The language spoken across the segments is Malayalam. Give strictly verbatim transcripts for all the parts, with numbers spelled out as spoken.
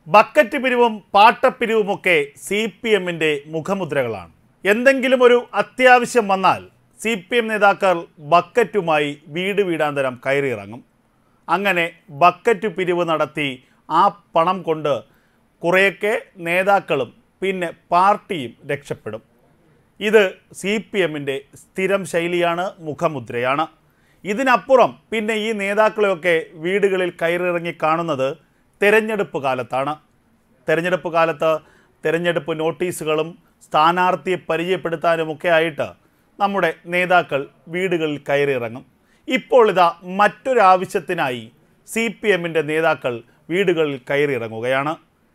ബക്കറ്റ് പിരിവും പാട്ടപ്പിരിവുമൊക്കെ സി പി എമ്മിൻ്റെ മുഖമുദ്രകളാണ്. എന്തെങ്കിലും ഒരു അത്യാവശ്യം വന്നാൽ സി പി എം നേതാക്കൾ ബക്കറ്റുമായി വീട് വീടാന്തരം കയറിയിറങ്ങും. അങ്ങനെ ബക്കറ്റ് പിരിവ് നടത്തി ആ പണം കൊണ്ട് കുറേയൊക്കെ നേതാക്കളും പിന്നെ പാർട്ടിയും രക്ഷപ്പെടും. ഇത് സി പി എമ്മിൻ്റെ സ്ഥിരം ശൈലിയാണ്, മുഖമുദ്രയാണ്. ഇതിനപ്പുറം പിന്നെ ഈ നേതാക്കളെയൊക്കെ വീടുകളിൽ കയറിയിറങ്ങി കാണുന്നത് തെരഞ്ഞെടുപ്പ് കാലത്താണ്. തെരഞ്ഞെടുപ്പ് കാലത്ത് തെരഞ്ഞെടുപ്പ് നോട്ടീസുകളും സ്ഥാനാർത്ഥിയെ പരിചയപ്പെടുത്താനുമൊക്കെ ആയിട്ട് നമ്മുടെ നേതാക്കൾ വീടുകളിൽ കയറിയിറങ്ങും. ഇപ്പോൾ ഇതാ മറ്റൊരാവശ്യത്തിനായി സി പി എമ്മിൻ്റെ നേതാക്കൾ വീടുകളിൽ കയറിയിറങ്ങുകയാണ്.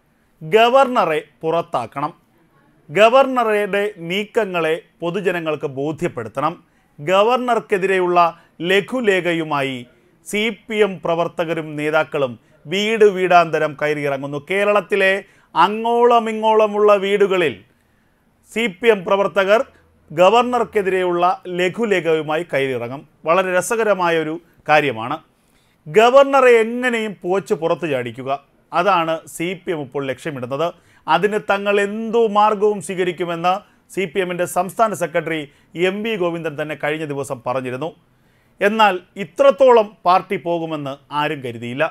ഗവർണറെ പുറത്താക്കണം. ഗവർണറുടെ നീക്കങ്ങളെ പൊതുജനങ്ങൾക്ക് ബോധ്യപ്പെടുത്തണം. ഗവർണർക്കെതിരെയുള്ള ലഘുലേഖയുമായി സി പി എം പ്രവർത്തകരും നേതാക്കളും വീട് വീടാന്തരം കയറിയിറങ്ങുന്നു. കേരളത്തിലെ അങ്ങോളം ഇങ്ങോളമുള്ള വീടുകളിൽ സി പി എം പ്രവർത്തകർ ഗവർണർക്കെതിരെയുള്ള ലഘുലേഖയുമായി കയറിയിറങ്ങും. വളരെ രസകരമായൊരു കാര്യമാണ്. ഗവർണറെ എങ്ങനെയും പോച്ച് പുറത്തു ചാടിക്കുക, അതാണ് സി പി എം ഇപ്പോൾ ലക്ഷ്യമിടുന്നത്. അതിന് തങ്ങൾ എന്തു മാർഗവും സ്വീകരിക്കുമെന്ന് സി പി എമ്മിൻ്റെ സംസ്ഥാന സെക്രട്ടറി എം വി ഗോവിന്ദൻ തന്നെ കഴിഞ്ഞ ദിവസം പറഞ്ഞിരുന്നു. എന്നാൽ ഇത്രത്തോളം പാർട്ടി പോകുമെന്ന് ആരും കരുതിയില്ല.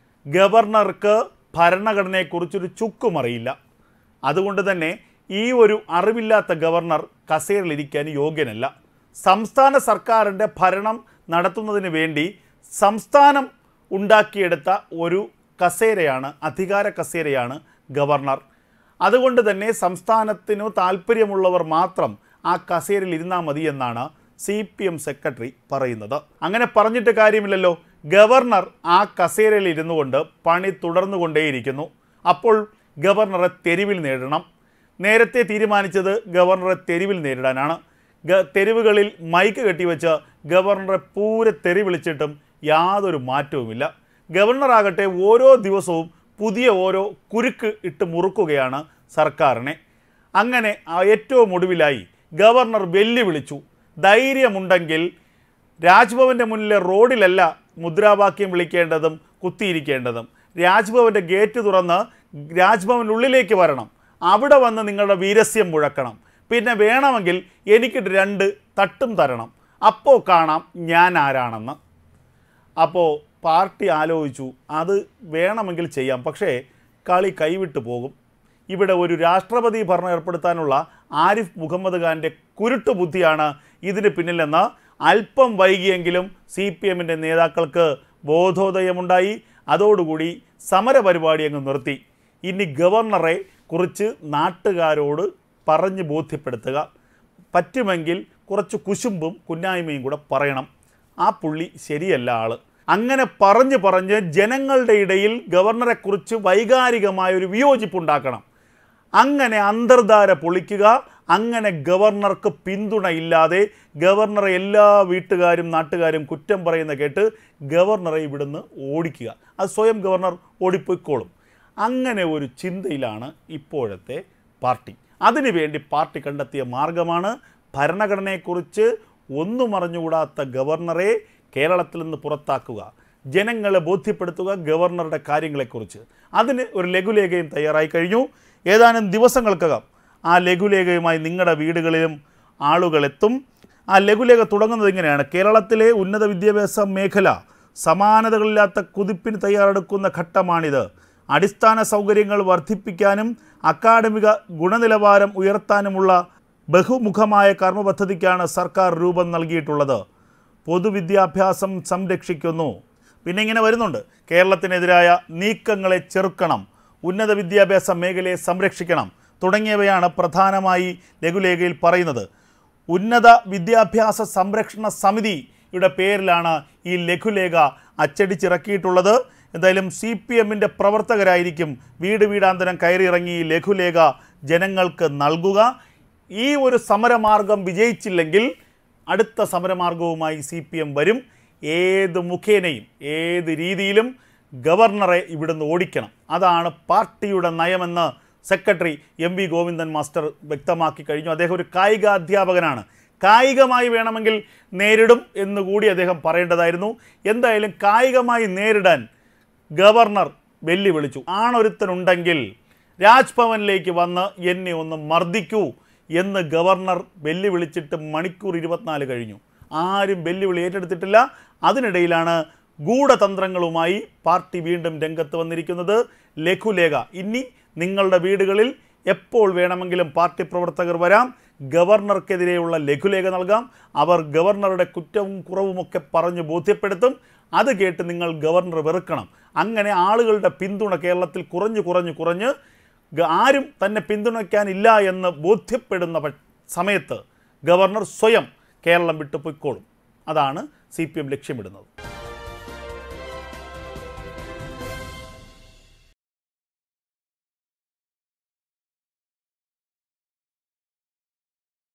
ഗവർണർക്ക് ഭരണഘടനയെക്കുറിച്ചൊരു ചുക്കും അറിയില്ല. അതുകൊണ്ട് തന്നെ ഈ ഒരു അറിവില്ലാത്ത ഗവർണർ കസേരയിലിരിക്കാൻ യോഗ്യനല്ല. സംസ്ഥാന സർക്കാരിൻ്റെ ഭരണം നടത്തുന്നതിന് വേണ്ടി സംസ്ഥാനം ഉണ്ടാക്കിയെടുത്ത ഒരു കസേരയാണ്, അധികാര കസേരയാണ് ഗവർണർ. അതുകൊണ്ട് തന്നെ സംസ്ഥാനത്തിനു താല്പര്യമുള്ളവർ മാത്രം ആ കസേരയിൽ ഇരുന്നാൽ മതി എന്നാണ് സി പി എം സെക്രട്ടറി പറയുന്നത്. അങ്ങനെ പറഞ്ഞിട്ട് കാര്യമില്ലല്ലോ. ഗവർണർ ആ കസേരയിൽ ഇരുന്നു കൊണ്ട് പണി തുടർന്നുകൊണ്ടേയിരിക്കുന്നു. അപ്പോൾ ഗവർണറെ തെരുവിൽ നേരിടണം. നേരത്തെ തീരുമാനിച്ചത് ഗവർണറെ തെരുവിൽ നേരിടാനാണ്. തെരുവുകളിൽ മൈക്ക് കെട്ടിവെച്ച് ഗവർണറെ പൂരെ തെറി വിളിച്ചിട്ടും യാതൊരു മാറ്റവുമില്ല. ഗവർണറാകട്ടെ ഓരോ ദിവസവും പുതിയ ഓരോ കുരുക്ക് ഇട്ട് മുറുക്കുകയാണ് സർക്കാരിനെ. അങ്ങനെ ഏറ്റവും ഒടുവിലായി ഗവർണർ വെല്ലുവിളിച്ചു, ധൈര്യമുണ്ടെങ്കിൽ രാജ്ഭവൻ്റെ മുന്നിലെ റോഡിലല്ല മുദ്രാവാക്യം വിളിക്കേണ്ടതും കുത്തിയിരിക്കേണ്ടതും, രാജ്ഭവൻ്റെ ഗേറ്റ് തുറന്ന് രാജ്ഭവനുള്ളിലേക്ക് വരണം, അവിടെ വന്ന് നിങ്ങളുടെ വീരസ്യം മുഴക്കണം, പിന്നെ വേണമെങ്കിൽ എനിക്ക് രണ്ട് തട്ടും തരണം, അപ്പോൾ കാണാം ഞാൻ ആരാണെന്ന്. അപ്പോൾ പാർട്ടി ആലോചിച്ചു, അത് വേണമെങ്കിൽ ചെയ്യാം, പക്ഷേ കളി കൈവിട്ടു പോകും. ഇവിടെ ഒരു രാഷ്ട്രപതി ഭരണം ഏർപ്പെടുത്താനുള്ള ആരിഫ് മുഹമ്മദ് ഖാൻ്റെ കുരുട്ടു ബുദ്ധിയാണ് ഇതിന് പിന്നിലെന്ന് അല്പം വൈകിയെങ്കിലും സി പി എമ്മിൻ്റെ നേതാക്കൾക്ക് ബോധോദയമുണ്ടായി. അതോടുകൂടി സമരപരിപാടി അങ്ങ് നിർത്തി. ഇനി ഗവർണറെ കുറിച്ച് നാട്ടുകാരോട് പറഞ്ഞ് ബോധ്യപ്പെടുത്തുക, പറ്റുമെങ്കിൽ കുറച്ച് കുശുമ്പും കുന്നായ്മയും കൂടെ പറയണം. ആ പുള്ളി ശരിയല്ല ആള്. അങ്ങനെ പറഞ്ഞ് പറഞ്ഞ് ജനങ്ങളുടെ ഇടയിൽ ഗവർണറെക്കുറിച്ച് വൈകാരികമായൊരു വിയോജിപ്പുണ്ടാക്കണം. അങ്ങനെ അന്തർധാര പൊളിക്കുക. അങ്ങനെ ഗവർണർക്ക് പിന്തുണയില്ലാതെ ഗവർണറെ എല്ലാ വീട്ടുകാരും നാട്ടുകാരും കുറ്റം പറയുന്ന കേട്ട് ഗവർണറെ ഇവിടുന്ന് ഓടിക്കുക. അത് സ്വയം ഗവർണർ ഓടിപ്പോയിക്കോളും. അങ്ങനെ ഒരു ചിന്തയിലാണ് ഇപ്പോഴത്തെ പാർട്ടി. അതിനുവേണ്ടി പാർട്ടി കണ്ടെത്തിയ മാർഗമാണ് ഭരണഘടനയെക്കുറിച്ച് ഒന്നും അറിഞ്ഞുകൂടാത്ത ഗവർണറെ കേരളത്തിൽ നിന്ന് പുറത്താക്കുക, ജനങ്ങളെ ബോധ്യപ്പെടുത്തുക ഗവർണറുടെ കാര്യങ്ങളെക്കുറിച്ച്. അതിന് ഒരു ലഘുലേഖയും തയ്യാറായി കഴിഞ്ഞു. ഏതാനും ദിവസങ്ങൾക്കകം ആ ലഘുലേഖയുമായി നിങ്ങളുടെ വീടുകളിലും ആളുകളെത്തും. ആ ലഘുലേഖ തുടങ്ങുന്നത് ഇങ്ങനെയാണ്: കേരളത്തിലെ ഉന്നത വിദ്യാഭ്യാസ മേഖല സമാനതകളില്ലാത്ത കുതിപ്പിന് തയ്യാറെടുക്കുന്ന ഘട്ടമാണിത്. അടിസ്ഥാന സൗകര്യങ്ങൾ വർദ്ധിപ്പിക്കാനും അക്കാഡമിക ഗുണനിലവാരം ഉയർത്താനുമുള്ള ബഹുമുഖമായ കർമ്മപദ്ധതിക്കാണ് സർക്കാർ രൂപം നൽകിയിട്ടുള്ളത്. പൊതുവിദ്യാഭ്യാസം സംരക്ഷിക്കുന്നു. പിന്നെ ഇങ്ങനെ വരുന്നുണ്ട്: കേരളത്തിനെതിരായ നീക്കങ്ങളെ ചെറുക്കണം, ഉന്നത വിദ്യാഭ്യാസ മേഖലയെ സംരക്ഷിക്കണം തുടങ്ങിയവയാണ് പ്രധാനമായി ലഘുലേഖയിൽ പറയുന്നത്. ഉന്നത വിദ്യാഭ്യാസ സംരക്ഷണ സമിതിയുടെ പേരിലാണ് ഈ ലഘുലേഖ അച്ചടിച്ചിറക്കിയിട്ടുള്ളത്. എന്തായാലും സി പി എമ്മിൻ്റെ പ്രവർത്തകരായിരിക്കും വീട് വീടാന്തരം കയറിയിറങ്ങി ഈ ലഘുലേഖ ജനങ്ങൾക്ക് നൽകുക. ഈ ഒരു സമരമാർഗം വിജയിച്ചില്ലെങ്കിൽ അടുത്ത സമരമാർഗവുമായി സി പി എം വരും. ഏത് മുഖേനയും ഏത് രീതിയിലും ഗവർണറെ ഇവിടുന്ന് ഓടിക്കണം. അതാണ് പാർട്ടിയുടെ നയമെന്ന് secretary M V Govindan master വ്യക്തമാക്കി കഴിഞ്ഞു. അദ്ദേഹം ഒരു കായിക അധ്യാപകനാണ്. കായികമായി വേണമെങ്കിൽ നേരിടും എന്നുകൂടി അദ്ദേഹം പറയേണ്ടതായിരുന്നു. എന്തായാലും കായികമായി നേരിടാൻ ഗവർണർ വെല്ലുവിളിച്ചു. ആണൊരുത്തനുണ്ടെങ്കിൽ രാജ്ഭവനിലേക്ക് വന്ന് എന്നെ ഒന്ന് മർദ്ദിക്കൂ എന്ന് ഗവർണർ വെല്ലുവിളിച്ചിട്ട് മണിക്കൂർ ഇരുപത്തിനാല് കഴിഞ്ഞു. ആരും വെല്ലുവിളി ഏറ്റെടുത്തിട്ടില്ല. അതിനിടയിലാണ് ഗൂഢതന്ത്രങ്ങളുമായി പാർട്ടി വീണ്ടും രംഗത്ത് വന്നിരിക്കുന്നത്. ലഘുലേഖ, ഇനി നിങ്ങളുടെ വീടുകളിൽ എപ്പോൾ വേണമെങ്കിലും പാർട്ടി പ്രവർത്തകർ വരാം, ഗവർണർക്കെതിരെയുള്ള ലഘുലേഖ നൽകാം, അവർ ഗവർണറുടെ കുറ്റവും കുറവുമൊക്കെ പറഞ്ഞ് ബോധ്യപ്പെടുത്തും. അത് കേട്ട് നിങ്ങൾ ഗവർണർ വെറുക്കണം. അങ്ങനെ ആളുകളുടെ പിന്തുണ കേരളത്തിൽ കുറഞ്ഞു കുറഞ്ഞു കുറഞ്ഞ് ആരും തന്നെ പിന്തുണയ്ക്കാനില്ല എന്ന് ബോധ്യപ്പെടുന്ന സമയത്ത് ഗവർണർ സ്വയം കേരളം വിട്ടു പൊയ്ക്കോളും. അതാണ് സി പി എം ലക്ഷ്യമിടുന്നത്.